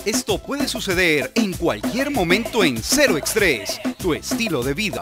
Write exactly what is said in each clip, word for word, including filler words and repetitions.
Esto puede suceder en cualquier momento en Cero Extrés, tu estilo de vida.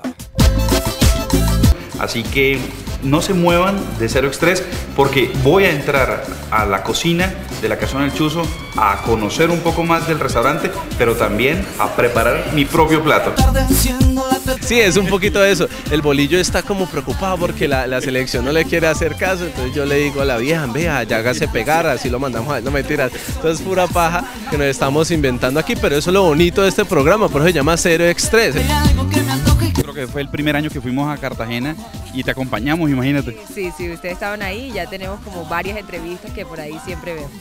Así que no se muevan de Cero Extrés porque voy a entrar a la cocina de la Casona del Chuzo a conocer un poco más del restaurante, pero también a preparar mi propio plato. Sí, es un poquito de eso. El bolillo está como preocupado porque la, la selección no le quiere hacer caso, entonces yo le digo a la vieja, vea, ya hágase pegar, así lo mandamos a... No, mentiras, entonces es pura paja que nos estamos inventando aquí, pero eso es lo bonito de este programa, por eso se llama Cero Extrés. Creo que fue el primer año que fuimos a Cartagena y te acompañamos, imagínate. Sí, sí, ustedes estaban ahí y ya tenemos como varias entrevistas que por ahí siempre veo.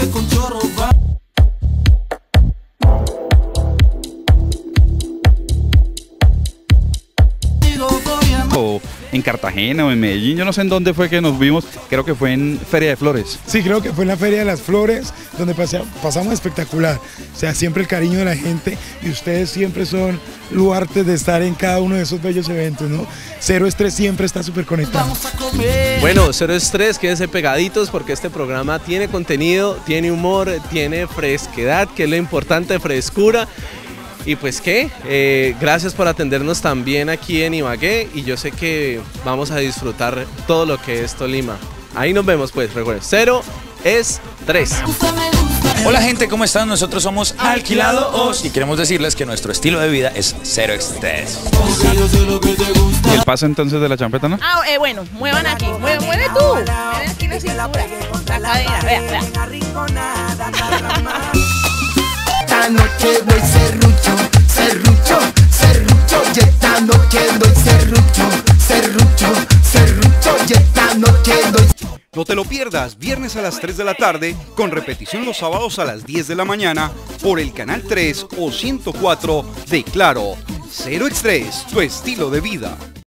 O en Cartagena o en Medellín, yo no sé en dónde fue que nos vimos, creo que fue en Feria de Flores. Sí, creo que fue en la Feria de las Flores, donde pasamos espectacular. O sea, siempre el cariño de la gente y ustedes siempre son luartes de estar en cada uno de esos bellos eventos, ¿no? Cero Estrés siempre está súper conectado. Bueno, Cero Estrés, quédense pegaditos porque este programa tiene contenido, tiene humor, tiene fresquedad, que es lo importante, frescura. Y pues qué, eh, gracias por atendernos también aquí en Ibagué y yo sé que vamos a disfrutar todo lo que es Tolima. Ahí nos vemos pues, recuerden, Cero Estrés. Hola gente, ¿cómo están? Nosotros somos Alquilado Oz y queremos decirles que nuestro estilo de vida es Cero Estrés. ¿Y el paso entonces de la champeta, no? Ah, eh, bueno, muevan aquí, mueve, mueve tú. Mueve aquí la cintura, la cadera, vea, vea. Esta noche voy serrucho, serrucho, serrucho, y esta noche doy serrucho, serrucho, serrucho, y esta noche doy. No te lo pierdas, viernes a las tres de la tarde, con repetición los sábados a las diez de la mañana, por el canal tres o ciento cuatro de Claro. Cero Extrés, tu estilo de vida.